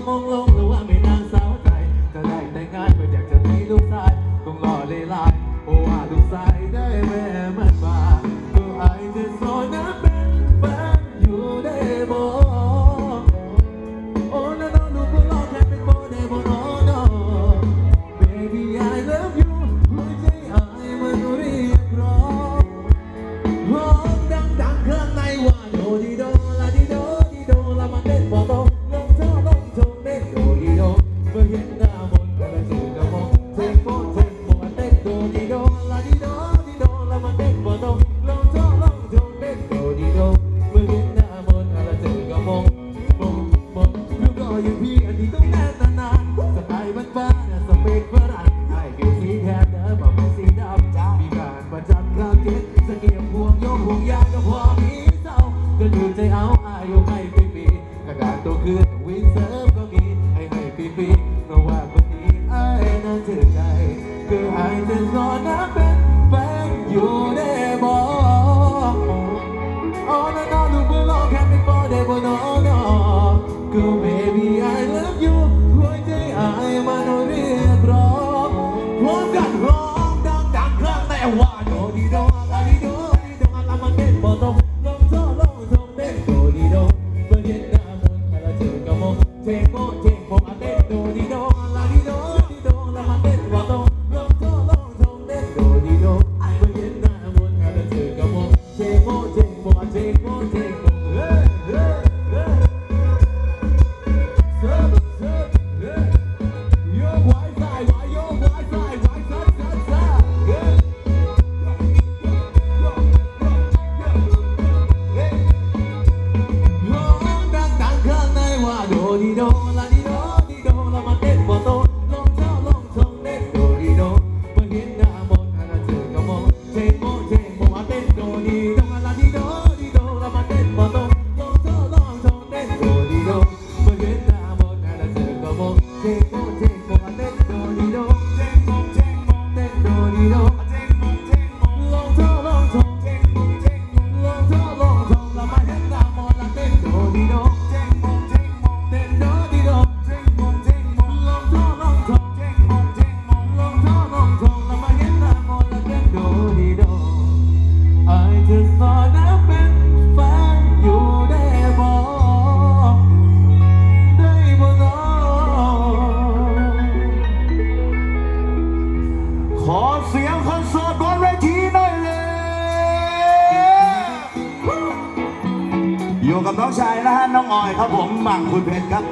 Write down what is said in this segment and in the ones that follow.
มองลงแล้วว่าไม่นางสาวไทยจะได้แต่งงานก็อยากจะมีลูกชายต้องรอเลยลายโอ้ว่าลูกชายได้แม่มันมาก็ไอจะสอนนะเป็นแฟนอยู่ได้บ่ Oh no no no belong can't be for them no no Baby I love you หัวใจไอมันเรียกร้องร้องดังๆข้างในว่าโดดีโดลาดีโดดีโดละมันเต้นบ่ตรงลงเท่าลงชงเต้นโดดีโดเมื่อเห็นหน้ามนต์ก็เลยสื่อกระมงเทคโฟเทคโฟเต้นโดดีโดลาดีโดดีโดละมันเต้นบ่ตรงลงเท่าลงชงเต้นโดดีโดเมื่อเห็นหน้ามนต์ก็เลยสื่อกระมงลูกก็ยังพี่อันนี้ต้องแน่นนานสไตล์บ้านๆสเปคฝรั่งไอ้คือสีแทนเด้อบอกเป็นสีดำจ้ามีการประจันข้าวเจ็ดสเกียบพวงโยกพวงยาก็พอมีเศร้าก็ดูใจเอาอายุให้ปีกระดาษตัวคืนวิ่งเซิร์ฟก็มีให้ปีเพราะว่าคนนี้ไอ้นั่นถือใจคือไอ้จะสอนนะเป็นแฟนอยู่ได้บ่Oh no no no belong can't be for them no no Girl baby I love you หัวใจไอ้มันเรียกร้องพร้อมกันร้องดังๆข้างในว่าโดดีโดลาดีโดดีโดละมันเต้นบ่ตรงลงโซ่ลงชงเต้นโดดีโดเมื่อเห็นหน้ามนต์ให้เราเจอกระมงเทงโมเต้นโดดีโดลาดีโดดีโดละมันเต้นบ่ตรงลงโซ่ลงชงเต้นโดดีโดเมื่อเห็นหน้ามนต์ให้เราเจอกระมงเทงโมเฮ้เฮ้เฮ้เซิร์ฟเซิร์ฟเฮ้โยกไว้ซ้ายไว้โยกไว้ซ้ายไว้ซ้ายเฮ้ร้องดังๆข้างในว่าโดดีโดลาดีโดดีโดละมาเต้นบ่โตลงเท้าลงชงเต้นโดดีโดเมื่อเห็นหน้ามนต์ให้เราเจอกระมงเทงโมมาเต้นโดดีโดลาดีโดดีโดละมาเต้นบ่โตลงเท้าลงชงเต้นโดดีโดเมื่อเห็นหน้ามนต์ให้เราเจอกระมงเทงโมมาเต้นโดดีโดเต้นโดดีโดลงเท้าลงชงลงเท้าลงชงละมาเห็นหน้ามนต์ละเต้นโดดีโดเต้นโดดีโดลงเท้าลงชงลงเท้าลงชงละมาเห็นหน้ามนต์ละเต้นโดดีโดI just wannaเป็นแฟนอยู่ได้บ่ได้บ่น้อขอเสียงคนโสดบนเวทีหน่อยเลยอยู่กับน้องชายนะฮะน้องออยครับผมหม่ำคุณเพชรครับ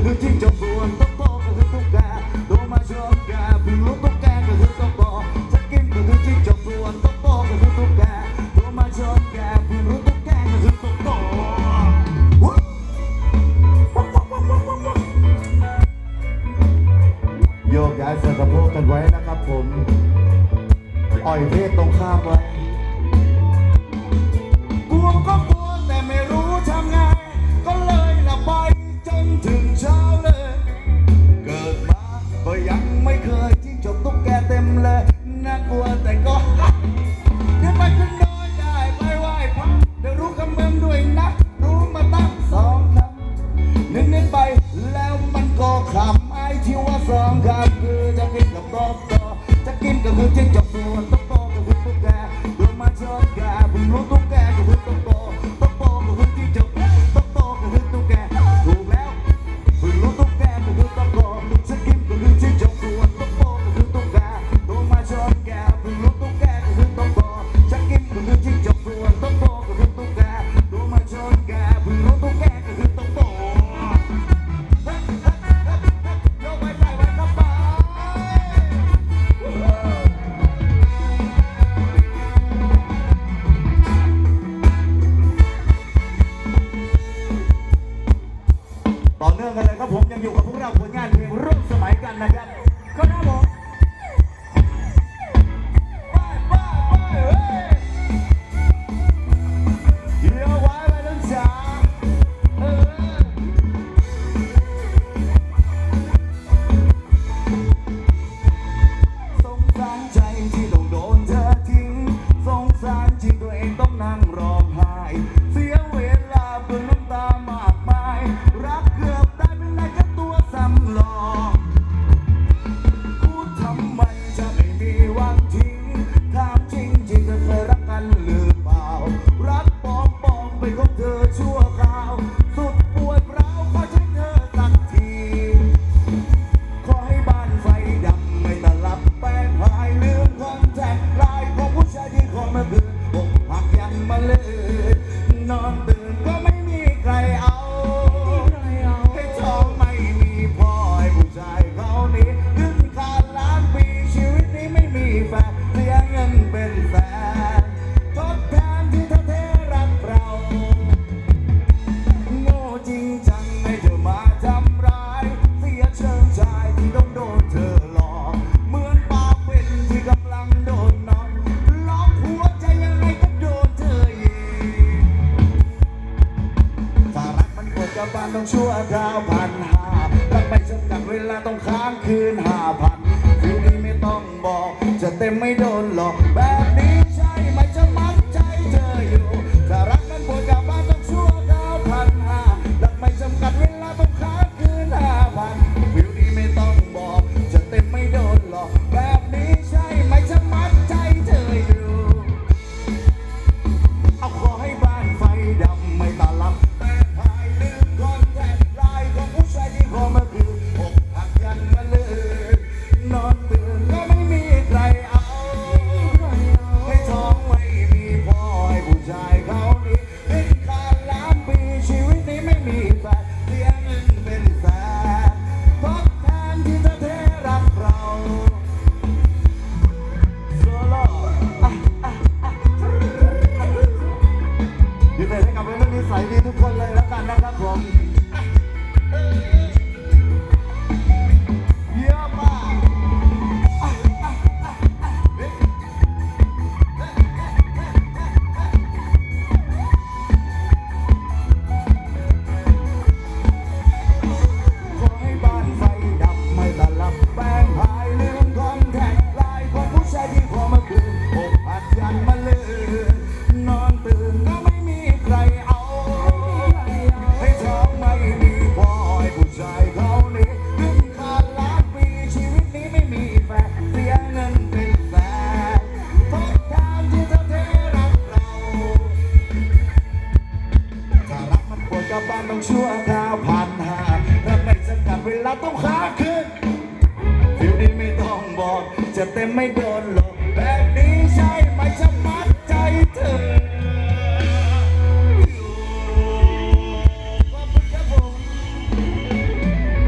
คือจิ้งจกส่วนตุ๊กโตก็คือตุ๊กแกตัวมาชนแกเพิ่งรู้ตุ๊กแกก็คือตุ๊กโตจะกินก็คือจิ้งจกส่วนตุ๊กโตก็คือตุ๊กแกตัวมาชนแกเพิ่งรู้ตุ๊กแกก็คือตุ๊กโตโยกย้ายเสื้อกระโปรงกันไว้นะครับผมอ่อยเพศตรงข้ามไว้กลัวก็กลัวแต่ไม่รู้ทำไงก็เลยหลับไปจนถึงเช้าเลยเกิดมาก็ยังไม่เคยจิ้งจกตุ๊กแกเต็มเลยน่ากลัวแต่ก็เดี๋ยวไปขึ้นดอยได้ไปไหว้พระเดี๋ยวรู้คำเมืองด้วยนะรู้มาตั้งสองคำนึกไปแล้วมันก็ขำไอ้ที่ว่าสองคำคือจะกินกับต๊อกต่อจะกินก็คือจิ้งจกส่วนต๊อกต่อก็คือตุ๊กแกตัวมาชนแกเพิ่งรู้ตุ๊กแกก็คือตุ๊กโตตุ๊กโตก็คือจิ้งจกตุ๊กโตก็คือตุ๊กแกถูกแล้วเพิ่งรู้ตุ๊กแกก็คือตุ๊กโตจะกินก็คือจิ้งจกส่วนตุ๊กโตก็คือตุ๊กแกตัวมาชนแกเพิ่งรู้ตุ๊กแกก็คือตุ๊กโตจะกินก็คือจิ้งจกส่วนตุ๊กโตก็คือตุ๊กแกตัวมาชนแกเพิ่งรู้ตุ๊กแกก็คือตุ๊กโตต่อเนื่องกันเลยครับผมยังอยู่กับพวกเราผลงานเพลงร่วมสมัยกันนะครับก็นะผมเดี๋ยวไว้ไปน้องจ๋าสงสารใจที่ต้องโดนเธอทิ้งสงสารจริงตัวเองต้องนั่งร้องไห้เสียเวลาเพื่อน้ำตามากมายรักเกือบได้เป็นไรแค่ตัวสำรองพูดทำไมจะไม่มีวันทิ้งถามจริงเธอเคยรักกันหรือเปล่ารักปลอมไปของเธอชั่วคราวสุดปวดร้าวขอใช้เธอสักทีขอให้บ้านไฟดับไม่ตลับแป้งหายลืมคอนแทคไลน์ของผู้ชายที่ขอมาคืนอกหักยังมาเลยนอนตื่นก็ไม่มีใครเอาให้ท้องไม่มีพ่อให้ผู้ชายเขานี้ขึ้นคานล้านปีชีวิตนี้ไม่มีแฟนเสียเงินเป็นแสนทดแทนที่เธอเทรักเราโง่จริงจังให้เธอมาทำร้ายเสียเชิงชายที่ต้องโดนเธอหลอกเหมือนปากเป็นที่กำลังโดนน็อกล็อกหัวใจยังไงก็โดนเธอยิงถ้ารักมันปวดกับบ้านต้องชั่วคราว1,500รักไม่จำกัดเวลาต้องค้างคืน5,000ฟิวนี้ไม่ต้องบอกจะเต็มไม่โดนหลอกแบบนี้ใช่ไหมจะมัดใจเธออยู่ถ้ารักมันปวดกับบ้านต้องชั่วคราว1,500รักไม่จำกัดเวลาต้องค้างคืน5,000ฟิวนี้ไม่ต้องบอกจะเต็มไม่โดนหลอกแบบนี้ใช่ไหมจะมัดใจเธออยู่เอาขอให้บ้านไฟดำไม่ตาลับแต่หายลืมคอนแทคไลน์ของผู้ชายที่ขอมาคืนอกหักยันมาเลยนอนตื่นก็ไม่มีใครเอาให้ท้องไม่มีพ่อให้ผู้ชายเขานี้ขึ้นคานล้านปีชีวิตนี้ไม่มีแฟนเสียเงินเป็นแสนทดแทนที่เธอเทรักเราโซโล่ยินดีให้กับเรื่องนิสัยดีทุกคนเลยแล้วกันนะครับผมเยี่ยมมากขอให้บ้านไฟดับไม่ตลับแป้งหายลืมคอนแทคไลน์ของผู้ชายที่ขอมาคืนอกหักยันมาเลยนอนตื่นก็ไม่มีใครเอาให้ท้องไม่มีพ่อให้ผู้ชายเขานี้ขึ้นคานล้านปีชีวิตนี้ไม่มีแฟนเสียเงินเป็นแสนทดแทนที่เธอเทรักเราถ้ารักมันปวดกับบ้านต้องชั่วคราว1,500รักไม่จำกัดเวลาต้องค้างคืนฟิวนี้ไม่ต้องบอกจะเต็มไม่โดนหลอกแบบนี้ใช่ไหมจะมัดใจเธอขอบคุณครับผม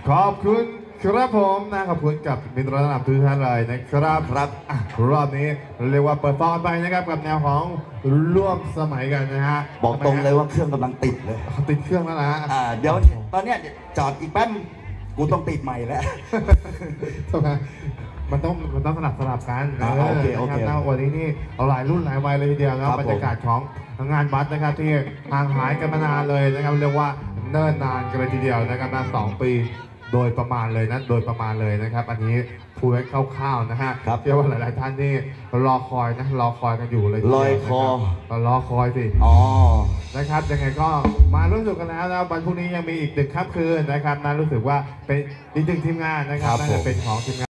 ขอบคุณครับผมนะขอบคุณกับมิตรระดับทุกท่านเลยนะครับครับอ่ะรอบนี้เรียกว่าเปิดฟอร์มไปนะครับกับแนวของร่วมสมัยกันนะฮะบอกตรงเลยว่าเครื่องกำลังติดเลยติดเครื่องแล้วนะเดี๋ยวตอนเนี้ยจอดอีกแป๊บกูต้องติดใหม่แล้วใช่ไหมมันต้องสลับกันโอเคโอเคนะครับวันนี้นี่หลายรุ่นหลายวัยเลยทีเดียวนะครับบรรยากาศของงานวัดนะครับที่ห่างหายกันมานานเลยนะครับเรียกว่าเนิ่นนานกันเลยทีเดียวนะครับมา2 ปีโดยประมาณเลยนะโดยประมาณเลยนะครับ อันนี้พูดไว้คร่าวๆนะฮะครับเชื่อว่าหลายๆท่านนี่รอคอยนะรอคอยกันอยู่เลยทีลเดีวอยคอนะครับรอคอยสิอ๋อนะครับยังไงก็มาร่วมสนุกกันแล้วนะวันพรุ่งนี้ยังมีอีก1 ค่ำคืนนะครับนะรู้สึกว่าเป็นอีก1 ทีมงานนะครับครับน่าผจะมเป็นของทีมงาน